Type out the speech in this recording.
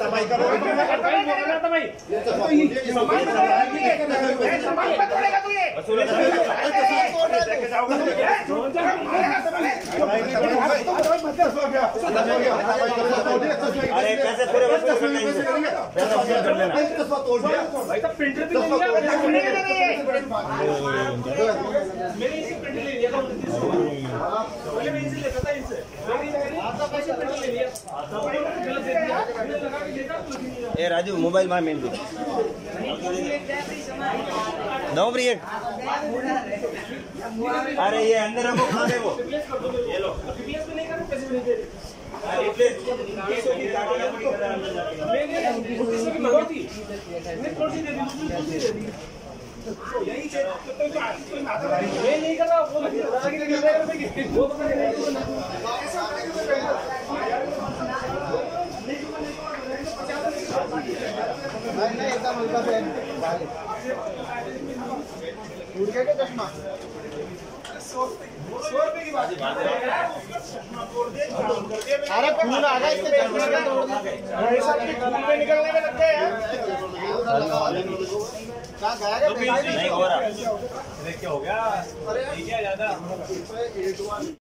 सफाई करो अरे पैसे पूरे भाई तो प्रिंटर भी ए राजू मोबाइल में मेन दो ब्रेक। अरे ये अंदर रखो खा दे वो ये लो यही नहीं कर रहा एकदम हल्का से उड़ गया क्या चश्मा 100 रुपए की बात अरे खून आ गया इसके चश्मे का तोड़ दिया खून में निकलने में लग गया यार क्या गया नहीं हो रहा क्या हो गया अरे क्या ज्यादा